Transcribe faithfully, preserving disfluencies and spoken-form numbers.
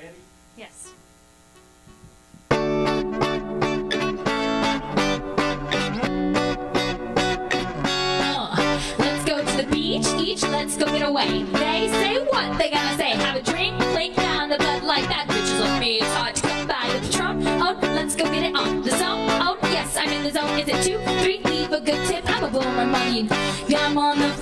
Ready? Yes. Let's go to the beach, each, let's go get away. They say what they gonna say. Have a drink, clink down the Bud like that. Bitches like me, it's hard to come by with the Trump. Oh, let's go get it on the zone. Oh, yes, I'm in the zone. Is it two, three? Leave a good tip. I'm a boomer money. Yeah, I'm on the